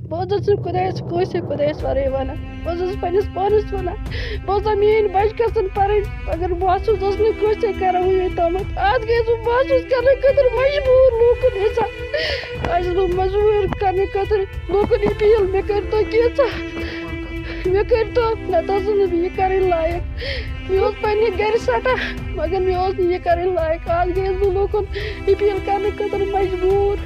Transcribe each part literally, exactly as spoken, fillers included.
بہت خدایس کٲنٛسے خدایس ورٲے ونان بہٕ ٲسٕس پننِس پانس ونان بہٕ ٲسس میٲنۍ بچہِ گژھن پرٕنۍ مگر محسوٗس اوس نہٕ کٲنٛسے کران وُنیُک تامتھ آز گٔیس بہٕ محسوٗس کرنہٕ خٲطرٕ مجبوٗر لوٗکن حِساب آز چھس بہٕ مجبوٗر کرنہٕ خٲطرٕ لوٗکن اپیٖل مےٚ کٔرۍتو کینٛژھا مےٚ کٔرۍتو نتہٕ ٲسٕس نہٕ بہٕ یہِ کَرٕنۍ لایق مےٚ اوس پننہِ گرِ سٹھاہ مگر مےٚ اوس نہٕ یہِ کَرٕنۍ لایق آز گٔیس بہٕ لوٗکن اپیٖل کرنہٕ خٲطرٕ مجبوٗر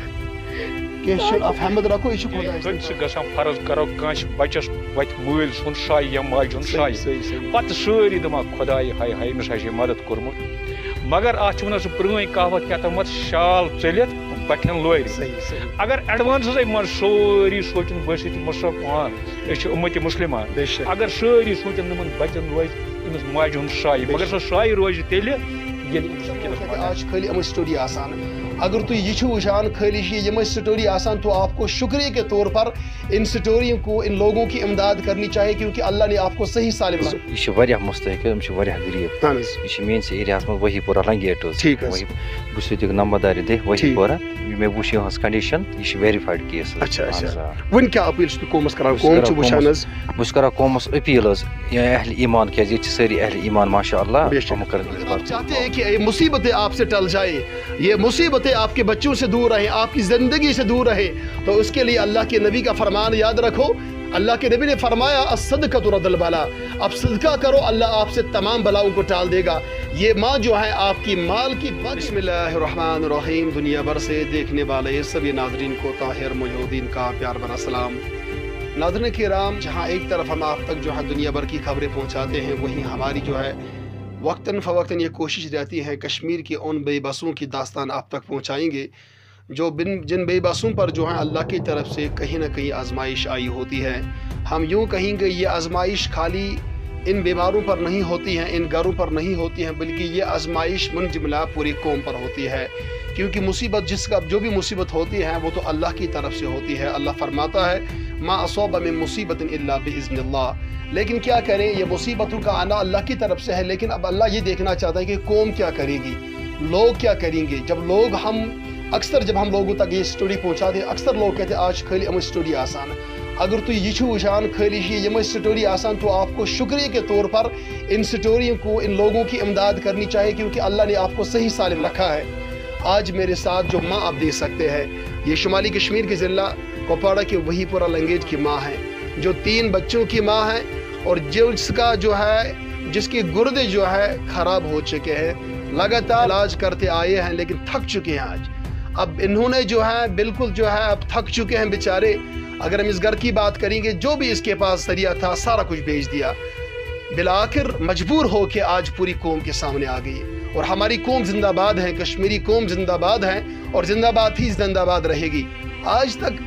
گژھان فرض کرو کٲنٛسہِ بچس وتہِ مٲلۍ سُنٛد شاے یا ماجہِ ہُنٛد شاے پتہٕ سٲری دپان خۄداے ہاے ہاے أمِس ہا چھِ مدد کوٚرمُت مگر اتھ چھِ ونان سُہ پرٛٲنۍ کہاوت کیٛاہ تامتھ شال ژٔلِتھ بٹھٮ۪ن لورِ اگر ایڈوانسٕے منٛز سورُے سونٛچُن بٲسِتھ مُسلمان أسۍ چھِ اُمتِ مُسلمان اگر سٲری سونٛچن یِمن بچن روزِ أمِس ماجہِ ہُنٛد شاے مگر سۄ شاے روزِ تیٚلہِ ییٚلہِ أمِس وٕنکٮ۪نس آج خٲلی یِمے سٹوری آسان اگر تُہۍ یہِ چھِو وٕچھان خٲلی چھِ یِمے سٹوری آسان تو آپ کو شکریہ کے طور پر ان سٹوریوں کو ان لوگوں کی امداد کرنی چاہیے کیونکہ اللہ نے آپ کو صحیح سالم رکھا یہ چھِ واریاہ مستحق یِم چھِ واریاہ غریٖب یہِ چھِ میٛٲنِس ایریاہس منٛز وحی پورہ لنگیٹ حظ بہٕ چھُس ییٚتیُک نمبردارِ دہ وحی پورہ مےٚ وٕچھ یِہٕنٛز کنڈِشن یہِ چھِ ویرِفایڈ کیس اچھا اچھا وۄنۍ کیٛاہ اپیٖل چھُ تُہۍ قومس کران قوم چھُ وٕچھان حظ بہٕ چھُس کران قومس اپیٖل حظ اہلِ ایمان کیٛازِ ییٚتہِ چھِ سٲری اہلِ ایمان ماشاء اللہ یِم کرن آپ چاہتے ہیں کہ یہ مصیبتیں آپ سے ٹل جائے یہ مصیبتیں آپ کے بچوں سے دور رہیں آپ کی زندگی سے دور رہے تو اس کے لیے اللہ کے نبی کا فرمان یاد رکھو اللہ کے نبی نے فرمایا الصدقۃ ترد البلا اب صدقہ کرو اللہ آپ سے تمام بلاؤں کو ٹال دے گا یہ ماں جو ہے آپ کی مال کی بسم اللہ الرحمن الرحیم دنیا بھر سے دیکھنے والے سبھی ناظرین کو طاہر مجاہدین کا پیار بھرا سلام ناظرین کرام جہاں ایک طرف ہم آپ تک جو ہے دنیا بھر کی خبریں پہنچاتے ہیں وہیں ہماری جو ہے وقتاً فوقتاً یہ کوشش رہتی ہے کشمیر کی ان بے بسوں کی داستان آپ تک پہنچائیں گے جو بن جن بے بسوں پر جو ہے اللہ کی طرف سے کہیں نہ کہیں آزمائش آئی ہوتی ہے ہم یوں کہیں گے یہ آزمائش خالی ان بیماروں پر نہیں ہوتی ہیں ان گھروں پر نہیں ہوتی ہیں بلکہ یہ آزمائش منجملہ پوری قوم پر ہوتی ہے کیونکہ مصیبت جس کا جو بھی مصیبت ہوتی ہے وہ تو اللہ کی طرف سے ہوتی ہے اللہ فرماتا ہے ما اصاب من مصیبت الا باذن اللہ لیکن کیا کریں یہ مصیبتوں کا آنا اللہ کی طرف سے ہے لیکن اب اللہ یہ دیکھنا چاہتا ہے کہ قوم کیا کرے گی لوگ کیا کریں گے جب لوگ ہم اکثر جب ہم لوگوں تک یہ سٹوری پہنچاتے ہیں اکثر لوگ کہتے ہیں آج خالی یِمے سٹوری آسان اگر تُہۍ یہِ چھِو وٕچھان خٲلی چھِ یِمے سٹوری آسان تو آپ کو شکریہ کے طور پر ان سٹوریوں کو ان لوگوں کی امداد کرنی چاہیے کیونکہ اللہ نے آپ کو صحیح سالم رکھا ہے آج میرے ساتھ جو ماں آپ دیکھ سکتے ہیں یہ شمالی کشمیر کے ضلع کپواڑہ کے وہی پورہ لنگیج کی ماں ہے جو تین بچوں کی ماں ہے اور جس کا جو ہے جس کے گردے جو ہے خراب ہو چکے ہیں لگاتار علاج کرتے آئے ہیں لیکن تھک چکے ہیں آج اب انہوں نے جو ہے بالکل جو ہے اب تھک چکے ہیں بیچارے اگر ہم اس گھر کی بات کریں گے جو بھی اس کے پاس ذریعہ تھا سارا کچھ بھیج دیا بالآخر مجبور ہو کے آج پوری قوم کے سامنے آ گئی اور ہماری قوم زندہ باد ہے کشمیری قوم زندہ باد ہے اور زندہ باد ہی زندہ باد رہے گی آج تک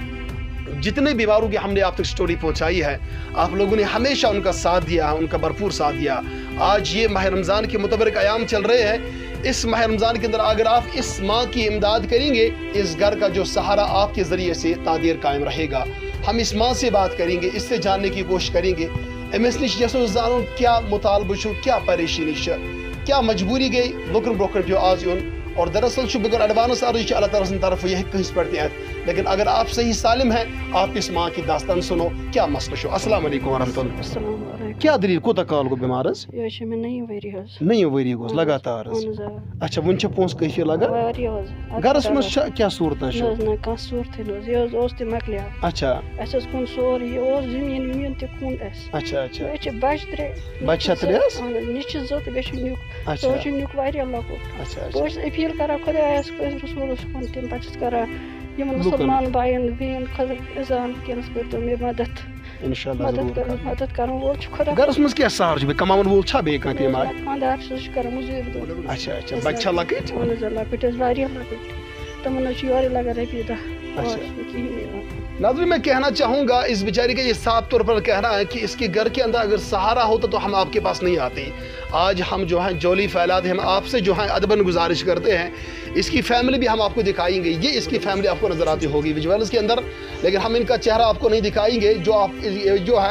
جتنے بیماروں کی ہم نے آپ تک سٹوری پہنچائی ہے آپ لوگوں نے ہمیشہ ان کا ساتھ دیا ان کا بھرپور ساتھ دیا آج یہ ماہ رمضان کے متبرک ایام چل رہے ہیں اس ماہ رمضان کے اندر اگر آپ اس ماں کی امداد کریں گے اس گھر کا جو سہارا آپ کے ذریعے سے تعدیر قائم رہے گا ہم اس ماں سے بات کریں گے اس سے جاننے کی کوشش کریں گے امس نش یسو زانن کیا مطالبہ چھُ کیا پریشانی چھِ کیا مجبوری گئی لوکن برونٛہہ پیو آز یُن اور دراصل چھُ بغیر ایڈوانس عرض اللہ تعالیٰ سٕنٛدِ طرف یہ ہیٚکہِ کٲنٛسہِ پٮ۪ٹھ تہِ یِتھ لیکن اگر آپ صحیح سالم ہیں آپ اس ماں کی داستان سنو کیا مسئلہ چھُ السلام علیکم ورحمۃ اللہ السلام علیکم کیا دلیل کوتاہ کال گوٚو بیمار حظ یہ چھِ مےٚ نٔیِم ؤری حظ نٔیِم ؤری گوٚوس لگاتار حظ اچھا وۄنۍ چھا پونٛسہٕ کٲفی لگان واریاہ حظ گرس منٛز چھا کیٛاہ صوٗرتاہ نہ چھُ حظ نہ کانٛہہ صوٗرتھٕے نہٕ حظ یہِ حظ اوس تہِ مۄکلیو اچھا اَسہِ حظ کُن سورُے یہِ اوس زٔمیٖن ؤمیٖن تہِ کُن اَسہِ اچھا اچھا بیٚیہِ چھِ بچہِ ترٛےٚ بچہِ چھا ترٛےٚ حظ اہن حظ مےٚ چھِ زٕ تہٕ بیٚیہِ چھُ نیُک اچھا سُہ حظ چھُ نیُک واریاہ لۄکُٹ اچھا بہٕ اچھا چھَس اپیٖل کران خۄدایس کٲنٛسہِ رسوٗلس کُن تمہِ پتہٕ چھَس کران یِمن مُسلمان بایَن بیٚین خٲطرٕ اِذان وٕنکیٚنس کٔرۍتو مےٚ مدد انشاء اللہ مدد کران مدد کران وول چھُ خۄدا گرس منٛز کیٛاہ سہارٕ چھُ بیٚیہِ کماوَن وول چھا بیٚیہِ کانٛہہ تہِ ماے خانٛدار چھُ سُہ چھُ کران موٚزوٗرۍ دۄہ اچھا اچھا بچہِ چھا لۄکٕٹۍ اہن حظ لۄکٕٹۍ حظ واریاہ لۄکٕٹۍ تِمن حظ چھُ یورے لگان رۄپیہِ دہ اچھا کِہیٖنۍ یِوان ناظرین میں کہنا چاہوں گا اس بیچاری کا یہ صاف طور پر کہنا ہے کہ اس کے گھر کے اندر اگر سہارا ہوتا تو ہم آپ کے پاس نہیں آتے آج ہم جو ہیں جولی پھیلاتے ہم آپ سے جو ہیں ادباً گزارش کرتے ہیں اس کی فیملی بھی ہم آپ کو دکھائیں گے یہ اس کی فیملی آپ کو نظر آتی ہوگی ویجولس کے اندر لیکن ہم ان کا چہرہ آپ کو نہیں دکھائیں گے جو آپ جو ہے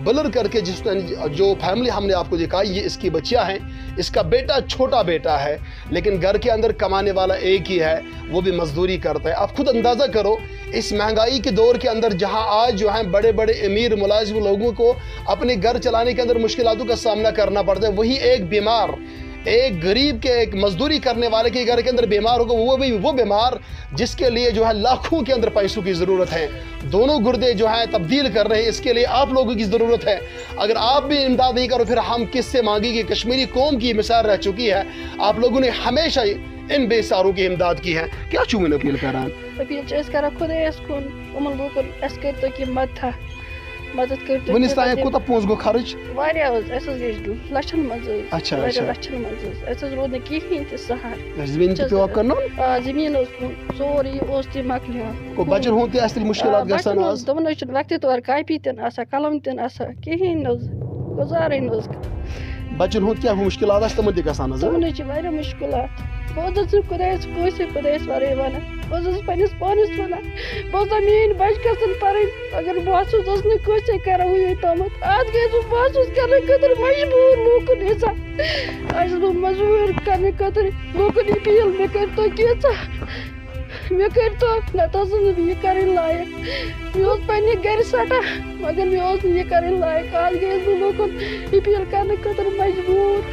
ब्लर करके जिसने जो फैमिली हमने आपको दिखाई ये इसकी बच्चियां हैं, इसका बेटा छोटा बेटा है लेकिन घर के अंदर कमाने वाला एक ही है, वो भी मजदूरी करता है। आप खुद अंदाज़ा करो इस महंगाई के दौर के अंदर जहां आज जो है बड़े बड़े अमीर मुलाजिम लोगों को अपने घर चलाने के अंदर मुश्किलातों का सामना करना पड़ता है, वही एक बीमार, एक गरीब के, एक मजदूरी करने वाले के घर के अंदर बीमार होगा, वो भी वो बीमार जिसके लिए जो है लाखों के अंदर पैसों की ज़रूरत है, दोनों गुर्दे जो हैं तब्दील कर रहे हैं, इसके लिए आप लोगों की ज़रूरत है। अगर आप भी इमदाद नहीं करो फिर हम किससे मांगेंगे? कश्मीरी कौम की मिसाल रह चुकी है, आप लोगों ने हमेशा इन बेसारों की इमदाद की है। क्या चूँ में अपील कर रहा है? अपील कर खुदायस कुन उमन लोगन अस कर कि मत मदद करते वनिस ताय कोता पोंस गो खर्च वारिया अस गई लक्षन मज अच्छा अच्छा लक्षन मज अस रोद ने कहीं ते सहार जमीन पे आप करनो जमीन सोरी ओस ती मकलिया को बचन होते असली मुश्किलात गसन आज दमन छ वक्त तो कापी तन आसा कलम तन आसा कहीं न गुजारे न बचन होत क्या मुश्किलात अस तमन गसन आज दमन छ वारिया मुश्किलात बहुत खुदायस कोसे खुदायस वारे वाला बहुत पनिस पानस वाला बहुत मीन बच गसन पर अगर महसूस उस ने कोसे करा हुई तमत आज गए तो महसूस करने कदर मजबूर लोग ऐसा आज लोग मजबूर करने कदर लोग ने पील में कर तो कैसा मैं कर तो लता से भी करें लायक मैं उस पन्ने घर सटा मगर मैं उस ये करें लायक आज गए तो लोग ने पील करने कदर मजबूर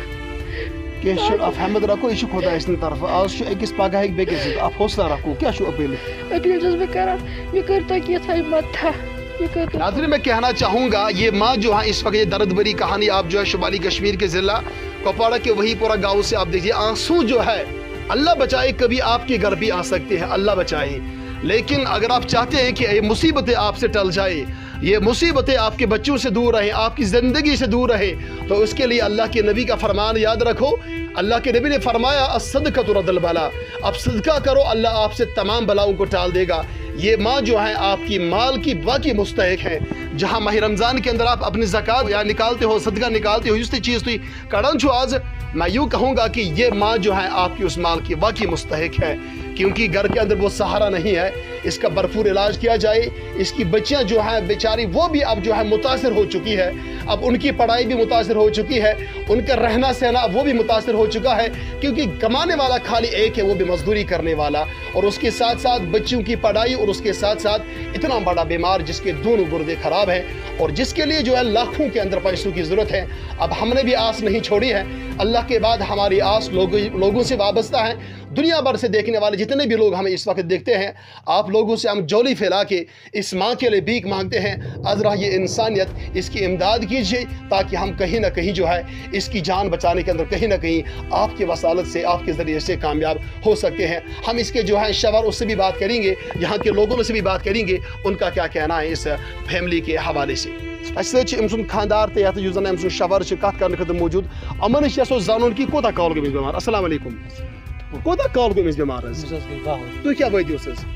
के शो आप हमद रखो इशु खुदा इस तरफ आज शो एक पगह एक बेके से आप हौसला रखो। क्या शो अपील अपील जस मैं करा मैं करता कि था मत था नाज़रीन मैं कहना चाहूँगा ये माँ जो है इस वक्त ये दर्द भरी कहानी आप जो है शुमाली कश्मीर के ज़िला कुपवाड़ा के वही पूरा गाँव से आप देखिए आंसू जो है अल्लाह बचाए कभी आपके घर भी आ सकते हैं, अल्लाह बचाए। लेकिन अगर आप चाहते हैं कि ये मुसीबतें आपसे टल जाए, ये मुसीबतें आपके बच्चों से दूर रहें, आपकी ज़िंदगी से दूर रहें, तो उसके लिए अल्लाह के नबी का फरमान याद रखो। अल्लाह के नबी ने फरमाया अस्सदका तुरद्दुल बला, आप सदका करो अल्लाह आपसे तमाम बलाओं को टाल देगा। ये माँ जो है आपकी माल की बाकी मुस्तहिक है। जहाँ माह रमज़ान के अंदर आप अपनी ज़कात या निकालते हो, सदका निकालते हो, जिस चीज़ तुई कड़न छो आज मैं यूँ कहूँगा कि ये माँ जो है आपकी उस माल की बाकी मुस्तहिक है, क्योंकि घर के अंदर वो सहारा नहीं है। इसका भरपूर इलाज किया जाए। इसकी बच्चियां जो हैं बेचारी वो भी अब जो है मुतासिर हो चुकी है, अब उनकी पढ़ाई भी मुतासिर हो चुकी है, उनका रहना सहना वो भी मुतासिर हो चुका है, क्योंकि कमाने वाला खाली एक है, वो भी मजदूरी करने वाला, और उसके साथ साथ बच्चों की पढ़ाई, और उसके साथ साथ इतना बड़ा बीमार जिसके दोनों गुर्दे खराब हैं और जिसके लिए जो है लाखों के अंदर पैसों की ज़रूरत है। अब हमने भी आस नहीं छोड़ी है, अल्लाह के बाद हमारी आस लोगों लोगों से वाबस्ता है। दुनिया भर से देखने वाले जितने भी लोग हमें इस वक्त देखते हैं, आप लोगों से हम जोली फैला के इस माँ के लिए भीख मांगते हैं। अज़रा ये इंसानियत, इसकी इमदाद कीजिए ताकि हम कहीं ना कहीं जो है इसकी जान बचाने के अंदर कहीं ना कहीं आपकी वसालत से, आपके ज़रिए से कामयाब हो सकते हैं। हम इसके जो है शवर उससे भी बात करेंगे, यहाँ के लोगों से भी बात करेंगे, उनका क्या कहना है इस फैमिली के हवाले से। अम खानदार तो यह जुस अम शवर कत कर खुद मौजूद अमन जान कि कोता काल गो बेमार। अस्सलाम वालेकुम, कोता काल गो बेमार? तुम क्या वत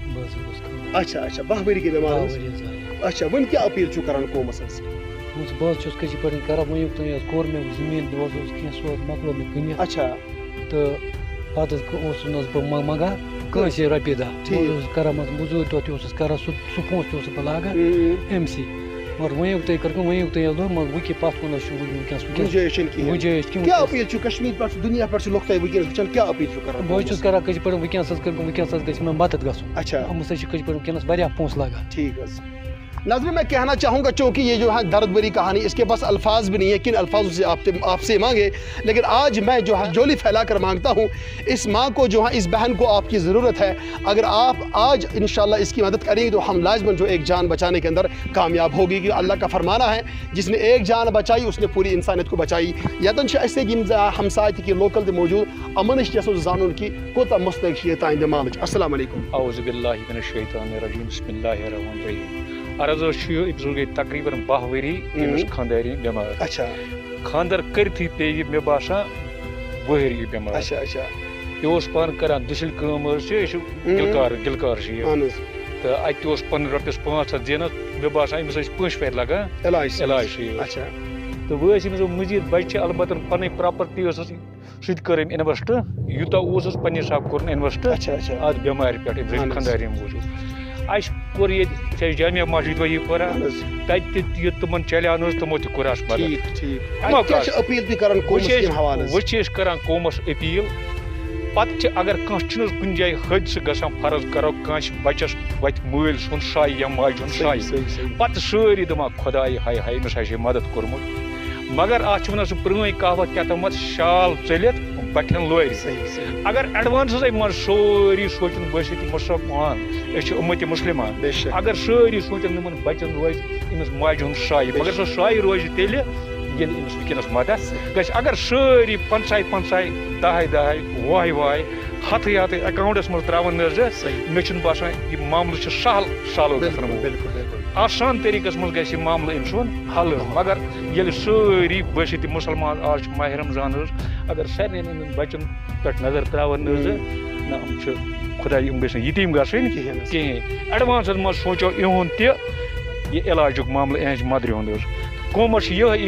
अच्छा अच्छा बह वरी गई बेमार। अच्छा वन क्या अपील चु करान कौमस? बस कर कोर मे जमीन मकलो अच्छा तो पे मंगा कस रपी दह कर मजूर तो कर सह पोस तो लागान एम सी मगर वन तुम कर वन तुम दो मगर वह पत कुन गुंजाइश क्या अपील कश्मीर पे दुनिया पे लोग वुन क्या अपील बहुत कर कश पे वनस वनस गई मैं मदद गो। अच्छा हम कश पे वनस पोस लागान। ठीक है नाज़रीन मैं कहना चाहूँगा, चूँकि ये जो है दर्द भरी कहानी, इसके पास अल्फाज भी नहीं है किन अल्फाजों से आपसे आपसे मांगे, लेकिन आज मैं जो है जोली फैला कर मांगता हूँ इस माँ को, जो है इस बहन को आपकी ज़रूरत है। अगर आप आज इंशाल्लाह इसकी मदद करेंगे तो हम लाजमन जो एक जान बचाने के अंदर कामयाब होगी, कि अल्लाह का फरमाना है जिसने एक जान बचाई उसने पूरी इंसानियत को बचाई। यतन ऐसे हमसाय कि लोकल मौजूद अमन जान की कोता मुस्तक ताइन माल। अस्सलाम वालेकुम। औज़ु बिल्लाहि मिनश शैतानिर रजीम, बिस्मिल्लाहिर रहमानिर रहीम। अर्ज गई तकरीबन बह वरी खानदारी बेमार। अच्छा खानदार करथी पे मे बासान वहरी बेमार। अच्छा अच्छा यह पान कर दुसिल गिलकार गिलकार तो अत पन रपस पाँच हथ जेन मे बासान अमिस पंच पे लगान इलाज इलाज। अच्छा तो वह मजीद बच्चे अलबत् पन प्रॉपर्टी सह कर इन्वेस्ट यूता पन्ने साहब कोर इन्वेस्ट अच्छा अच्छा अत बेमार पे खानदारी मूजूब। اس کور یہ جامعہ مسجد وہی پورا تت یہ تمن چلان تمو تہ کور مدد اپیل تھی کران وچ کران قومس اپیل پتہ اگر کھانا کن جائے حادثہ گژھان فرض کرو کانس بچس وت مل سن شاے یا ماجہ ہند شاے پتہ ساری دپان خدائے ہائے ہائے أمس ہے مدد کورمت مگر ات ونان سہ پرٲنۍ کہاوت کیا تھامت شال ژٔلِتھ بٹھٮ۪ن لورِ اگر ایڈوانسٕے منٛز سٲری سونچن بٲسِتھ مُسلمان أسۍ چھِ اُمتِ مُسلمان اگر سٲری سونچن یِمن بچن روزِ أمِس ماجہِ ہُنٛد شاے مگر سۄ شاے روزِ تیٚلہِ ییٚلہِ أمِس وٕنکٮ۪نس مدد گژھِ اگر سٲری پنژاے پنژاے دہے دہے وُہے وُہے ہتھٕے ہتھٕے اکاؤنٹس منٛز تراون نظر مےٚ چھُنہٕ باسان یہِ معاملہٕ چھُ سہل سالو گژھان آسان طریقس منٛز گژھِ یہِ معاملہٕ أمۍ سُنٛد حل مگر ییٚلہِ سٲری بٲسِتھ مُسلمان آز چھُ ماہِ رمضان حظ اگر سارنٕے یِمن بچن پٮ۪ٹھ نظر تراون نظر نہ یِم چھِ خداے یِم گژھن یتیٖم گژھٕنۍ کِہیٖنۍ ایڈوانسس منٛز سونچو یِہُنٛد تہِ یہِ علاجُک معاملہٕ یِہنٛزِ مدرِ ہُنٛد حظ قومس چھِ یِہے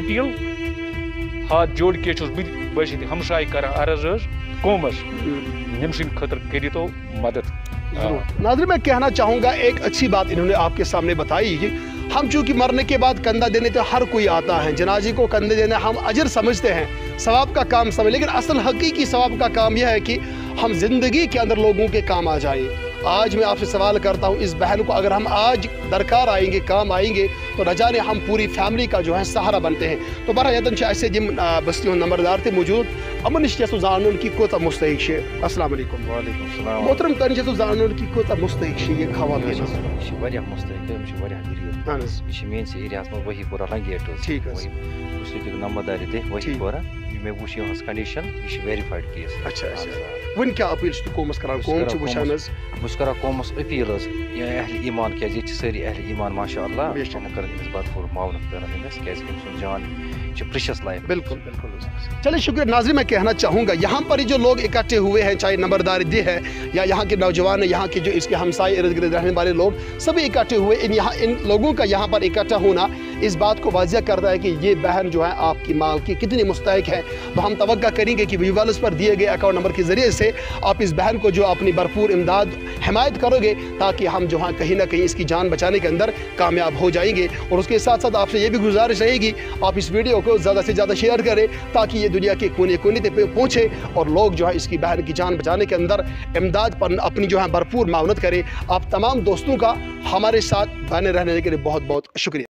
اپیل ہاتھ جوڑ کے چھُس بہٕ تہِ بٲسِتھ ہمساے کران عرض حظ قومس ییٚمہِ سٕنٛدِ خٲطرٕ کٔرِو تو مدد. ناظرین میں کہنا چاہوں گا ایک اچھی بات انہوں نے آپ کے سامنے بتائی کہ ہم چونکہ مرنے کے بعد کندھا دینے تو ہر کوئی آتا ہے جنازے کو کندھے دینے ہم اجر سمجھتے ہیں ثواب کا کام سمجھ لیکن اصل حقیقی ثواب کا کام یہ ہے کہ ہم زندگی کے اندر لوگوں کے کام آ جائیں. آج میں آپ سے سوال کرتا ہوں اس بہن کو اگر ہم آج درکار آئیں گے کام آئیں گے تو نہ جانے ہم پوری فیملی کا جو ہے سہارا بنتے ہیں. تو برا یتن ایسے جم بستی ہوں نمبردار تھے موجود امن چیسو زانن کی کوتا مستحق شے. السلام علیکم. وعلیکم السلام. محترم تن چیسو زانن کی کوتا مستحق شے یہ خواب یہ واریاہ مستحق یہ واریاہ غریب یہ مین سے ایریا میں وہی پورا لنگیٹ ٹھیک ہے بس نمبردار دے وہی پورا میں وچھ یہ کنڈیشن یہ ویریفائڈ کیس. اچھا اچھا ون کیا اپیل چھ قومس کران قوم چھ وچھان حظ بس کران قومس اپیل حظ اہل ایمان کیا یہ ساری اہل ایمان ماشاء اللہ ہم کران اس بات پور معاونت کران امس کیازِ کہ سن جان پریشس لائف. بالکل بالکل. چلیے شکریہ. ناظرین میں کہنا چاہوں گا یہاں پر جو لوگ اکٹھے ہوئے ہیں چاہے نمبردار دے ہے یا یہاں کے نوجوان ہیں یہاں کے جو اس کے ہمسائے ارد گرد رہنے والے لوگ سبھی اکٹھے ہوئے ان یہاں ان لوگوں کا یہاں پر اکٹھا ہونا اس بات کو واضح کرتا ہے کہ یہ بہن جو ہے آپ کی ماں کی کتنی مستحق ہے. تو ہم توقع کریں گے کہ ویورز پر دیے گئے اکاؤنٹ نمبر کے ذریعے سے آپ اس بہن کو جو اپنی بھرپور امداد حمایت کرو گے تاکہ ہم جو ہے کہیں نہ کہیں اس کی جان بچانے کے اندر کامیاب ہو جائیں گے. اور اس کے ساتھ ساتھ آپ سے یہ بھی گزارش رہے گی آپ اس ویڈیو کو زیادہ سے زیادہ شیئر کریں تاکہ یہ دنیا کے کونے کونے تک پہنچے اور لوگ جو ہے اس کی بہن کی جان بچانے کے اندر امداد پر اپنی جو ہے بھرپور معاونت کریں. آپ تمام دوستوں کا ہمارے ساتھ بنے رہنے کے لیے بہت بہت شکریہ.